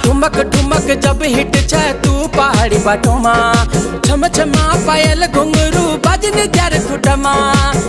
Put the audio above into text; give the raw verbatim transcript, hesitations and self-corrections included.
ठुमक ठुमक जब हिट छ तू पहाड़ी बाटोमा, छम छमा पायल घुंघरू बजन ग्यार खुटमा।